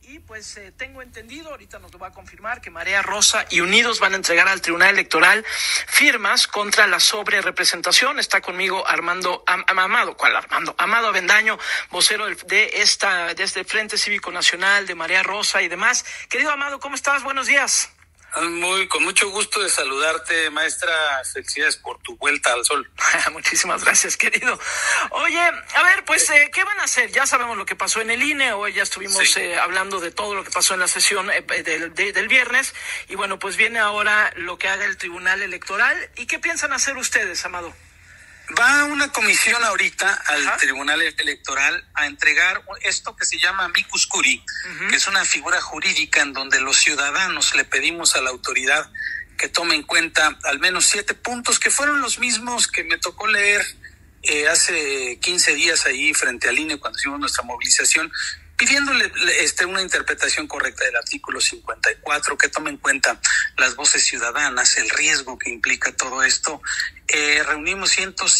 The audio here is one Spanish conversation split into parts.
Y pues tengo entendido, ahorita nos lo va a confirmar, que Marea Rosa y Unidos van a entregar al Tribunal Electoral firmas contra la sobrerepresentación. Está conmigo Armando Amado, ¿cuál Armando? Amado Avendaño, vocero de este Frente Cívico Nacional, de Marea Rosa y demás. Querido Amado, ¿cómo estás? Buenos días. Con mucho gusto de saludarte, maestra. Felicidades por tu vuelta al sol. Muchísimas gracias, querido. Oye, a ver, pues, ¿qué van a hacer? Ya sabemos lo que pasó en el INE, hoy ya estuvimos hablando de todo lo que pasó en la sesión del viernes, y bueno, pues viene ahora lo que haga el Tribunal Electoral. ¿Y qué piensan hacer ustedes, Amado? Va una comisión ahorita al Tribunal Electoral a entregar esto que se llama amicus curiae, que es una figura jurídica en donde los ciudadanos le pedimos a la autoridad que tome en cuenta al menos 7 puntos, que fueron los mismos que me tocó leer hace 15 días ahí frente al INE cuando hicimos nuestra movilización, pidiéndole una interpretación correcta del artículo 54, que tome en cuenta las voces ciudadanas, el riesgo que implica todo esto. Reunimos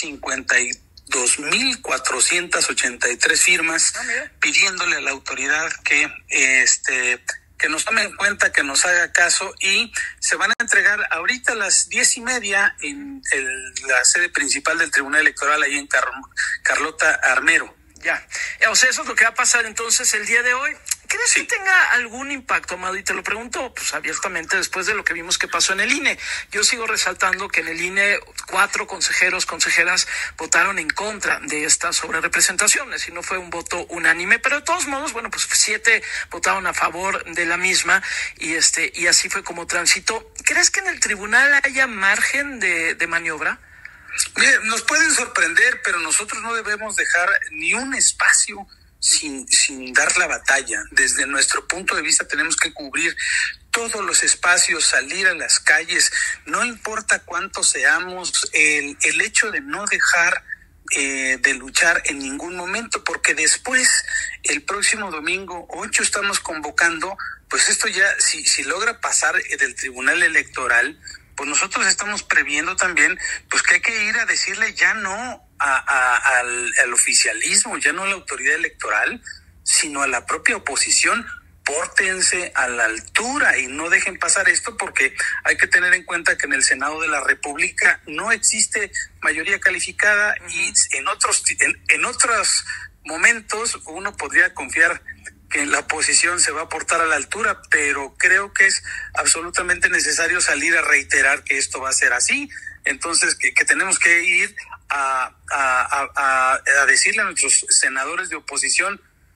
152.483 firmas pidiéndole a la autoridad que nos tome en cuenta, que nos haga caso, y se van a entregar ahorita a las 10:30 en la sede principal del Tribunal Electoral, ahí en Carlota Armero. Ya, o sea, eso es lo que va a pasar entonces el día de hoy. ¿Crees que tenga algún impacto, Amado? Y te lo pregunto pues abiertamente después de lo que vimos que pasó en el INE. Yo sigo resaltando que en el INE 4 consejeras votaron en contra de esta sobrerepresentación, y no fue un voto unánime, pero de todos modos, bueno, pues 7 votaron a favor de la misma, y así fue como transitó. ¿Crees que en el tribunal haya margen de maniobra? Mire, nos pueden sorprender, pero nosotros no debemos dejar ni un espacio sin dar la batalla. Desde nuestro punto de vista tenemos que cubrir todos los espacios, salir a las calles, no importa cuántos seamos, el hecho de no dejar de luchar en ningún momento, porque después, el próximo domingo 8 estamos convocando, pues esto ya, si logra pasar del Tribunal Electoral, pues nosotros estamos previendo también pues que hay que ir a decirle ya no al oficialismo, ya no a la autoridad electoral, sino a la propia oposición. Pórtense a la altura y no dejen pasar esto, porque hay que tener en cuenta que en el Senado de la República no existe mayoría calificada, y en otros momentos uno podría confiar que la oposición se va a portar a la altura, pero creo que es absolutamente necesario salir a reiterar que esto va a ser así. Entonces, que tenemos que ir a decirle a nuestros senadores de oposición,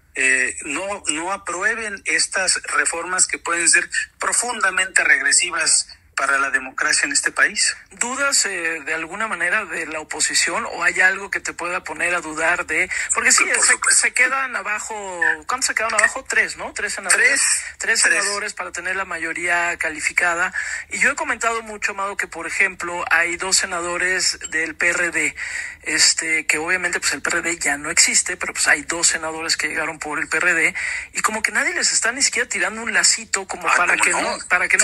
no aprueben estas reformas que pueden ser profundamente regresivas para la democracia en este país. ¿Dudas de alguna manera de la oposición, o hay algo que te pueda poner a dudar de...? Porque sí, se quedan abajo... ¿Cuántos se quedaron abajo? 3, ¿no? 3 senadores. Tres senadores para tener la mayoría calificada. Y yo he comentado mucho, Amado, que por ejemplo hay 2 senadores del PRD, que obviamente pues el PRD ya no existe, pero pues hay 2 senadores que llegaron por el PRD, y como que nadie les está ni siquiera tirando un lacito como para que no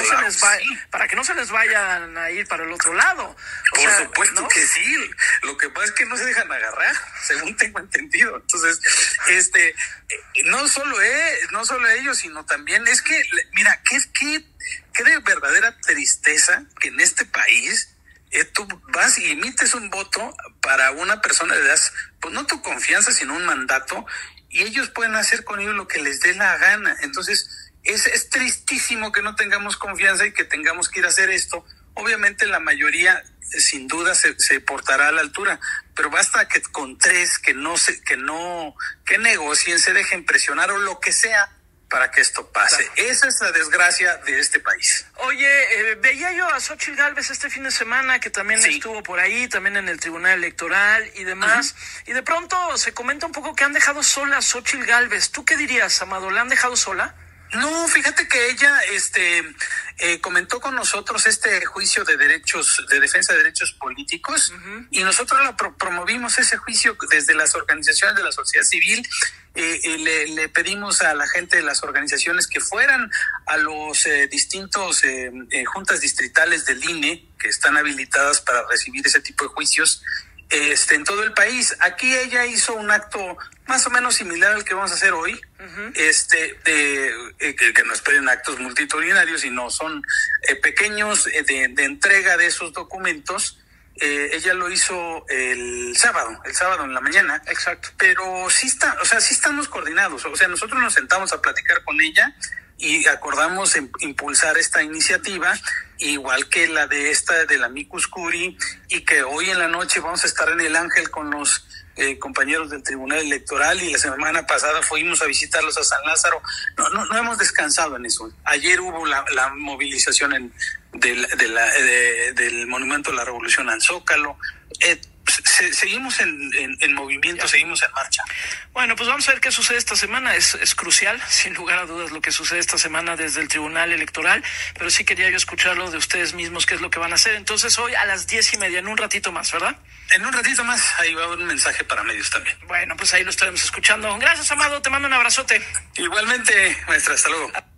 se les vayan a ir para el otro lado. Por supuesto que sí. Lo que pasa es que no se dejan agarrar, según tengo entendido. Entonces, no solo ellos, sino también es que, mira, qué de verdadera tristeza que en este país tú vas y emites un voto para una persona, le das, pues no tu confianza, sino un mandato, y ellos pueden hacer con ellos lo que les dé la gana. Entonces, es tristísimo que no tengamos confianza y que tengamos que ir a hacer esto. Obviamente la mayoría sin duda se portará a la altura, pero basta que con 3 que negocien, se dejen presionar o lo que sea para que esto pase. Claro. Esa es la desgracia de este país. Oye, veía yo a Xóchitl Gálvez este fin de semana, que también estuvo por ahí, también en el Tribunal Electoral y demás, y de pronto se comenta un poco que han dejado sola a Xóchitl Gálvez. ¿Tú qué dirías, Amado? ¿La han dejado sola? No, fíjate que ella comentó con nosotros este juicio de defensa de derechos políticos, y nosotros promovimos ese juicio desde las organizaciones de la sociedad civil. Le pedimos a la gente de las organizaciones que fueran a los distintos juntas distritales del INE que están habilitadas para recibir ese tipo de juicios, en todo el país. Aquí ella hizo un acto más o menos similar al que vamos a hacer hoy, que no esperen actos multitudinarios, sino son pequeños de entrega de esos documentos. Ella lo hizo el sábado en la mañana. Exacto. Pero sí estamos coordinados. O sea, nosotros nos sentamos a platicar con ella y acordamos impulsar esta iniciativa, igual que la de la Amicus Curiae, y que hoy en la noche vamos a estar en el Ángel con los compañeros del Tribunal Electoral, y la semana pasada fuimos a visitarlos a San Lázaro. No hemos descansado en eso. Ayer hubo la movilización del Monumento a la Revolución al Zócalo. Seguimos en movimiento, seguimos en marcha. Bueno, pues vamos a ver qué sucede esta semana. Es crucial, sin lugar a dudas, lo que sucede esta semana desde el Tribunal Electoral, pero sí quería yo escucharlo de ustedes mismos, qué es lo que van a hacer. Entonces, hoy a las 10:30, en un ratito más, ¿verdad? En un ratito más, ahí va un mensaje para medios también. Bueno, pues ahí lo estaremos escuchando. Gracias, Amado, te mando un abrazote. Igualmente, maestra, hasta luego.